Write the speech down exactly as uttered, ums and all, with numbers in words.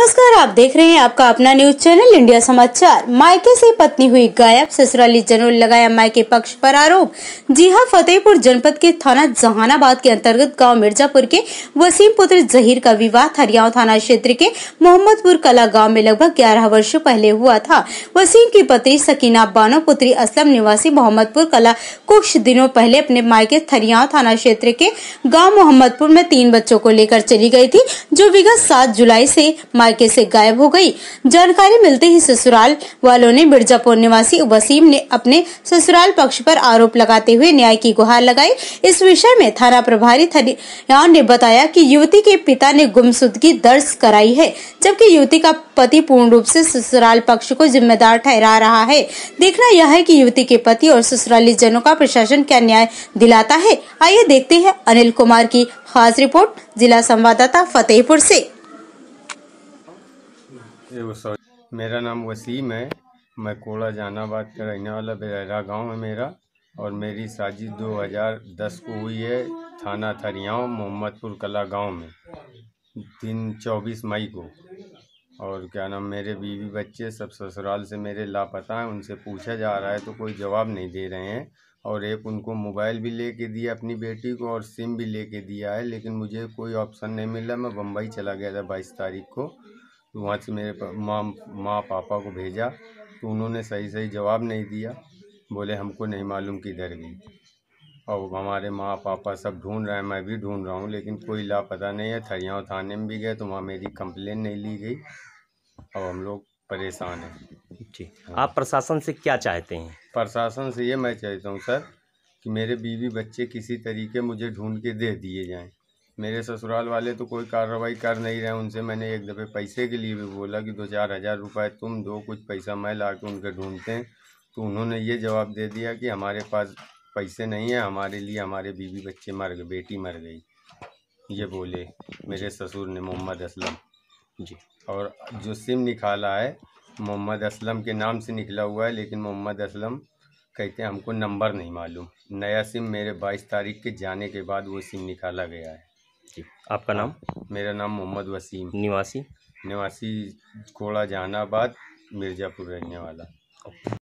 नमस्कार, आप देख रहे हैं आपका अपना न्यूज चैनल इंडिया समाचार। मायके से पत्नी हुई गायब, ससुराली जनों लगाया मायके पक्ष पर आरोप। जी हां, फतेहपुर जनपद के थाना जहानाबाद के अंतर्गत गांव मिर्जापुर के वसीम पुत्र जहीर का विवाह थरियाव थाना क्षेत्र के मोहम्मदपुर कला गांव में लगभग ग्यारह वर्षों पहले हुआ था। वसीम की पत्नी सकीना बानो पुत्री असलम निवासी मोहम्मदपुर कला कुछ दिनों पहले अपने मायके थरियाव थाना क्षेत्र के गाँव मोहम्मदपुर में तीन बच्चों को लेकर चली गयी थी, जो विगत सात जुलाई से मायके से गायब हो गई। जानकारी मिलते ही ससुराल वालों ने मिर्जापुर निवासी वसीम ने अपने ससुराल पक्ष पर आरोप लगाते हुए न्याय की गुहार लगाई। इस विषय में थाना प्रभारी थरियाव ने बताया कि युवती के पिता ने गुमशुदगी दर्ज कराई है, जबकि युवती का पति पूर्ण रूप से ससुराल पक्ष को जिम्मेदार ठहरा रहा है। देखना यह है कि युवती के पति और ससुराली जनों का प्रशासन क्या न्याय दिलाता है। आइए देखते हैं अनिल कुमार की खास रिपोर्ट, जिला संवाददाता फतेहपुर से। मेरा नाम वसीम है। मैं कोड़ा जहानाबाद का रहने वाला बेरा गांव है मेरा, और मेरी शादी दो हज़ार दस को हुई है थाना थरियाव मोहम्मदपुर कला गांव में, दिन चौबीस मई को। और क्या नाम, मेरे बीवी बच्चे सब ससुराल से मेरे लापता हैं। उनसे पूछा जा रहा है तो कोई जवाब नहीं दे रहे हैं। और एक उनको मोबाइल भी लेके दिया अपनी बेटी को, और सिम भी लेके दिया है, लेकिन मुझे कोई ऑप्शन नहीं मिला। मैं बम्बई चला गया था बाईस तारीख को, तो वहाँ से मेरे माँ माँ पापा को भेजा तो उन्होंने सही सही जवाब नहीं दिया। बोले हमको नहीं मालूम किधर गई। और हमारे माँ पापा सब ढूंढ रहे हैं, मैं भी ढूंढ रहा हूँ, लेकिन कोई लापता नहीं है। थरियाव थाने में भी गए तो वहाँ मेरी कंप्लेन नहीं ली गई, और हम लोग परेशान हैं। जी, आप प्रशासन से क्या चाहते हैं? प्रशासन से ये मैं चाहता हूँ सर कि मेरे बीवी बच्चे किसी तरीके मुझे ढूंढ के दे दिए जाएं। मेरे ससुराल वाले तो कोई कार्रवाई कर नहीं रहे। उनसे मैंने एक दफ़े पैसे के लिए भी बोला कि दो चार हज़ार रुपये तुम दो, कुछ पैसा मैं ला के उनके ढूंढते हैं। तो उन्होंने ये जवाब दे दिया कि हमारे पास पैसे नहीं है, हमारे लिए हमारे बीवी बच्चे मर गए, बेटी मर गई, ये बोले मेरे ससुर ने, मोहम्मद असलम जी। और जो सिम निकाला है मोहम्मद असलम के नाम से निकला हुआ है, लेकिन मोहम्मद असलम कहते हैं हमको नंबर नहीं मालूम। नया सिम मेरे बाईस तारीख के जाने के बाद वो सिम निकाला गया है जी। आपका नाम? मेरा नाम मोहम्मद वसीम, निवासी निवासी कोड़ा जहानाबाद मिर्जापुर रहने वाला।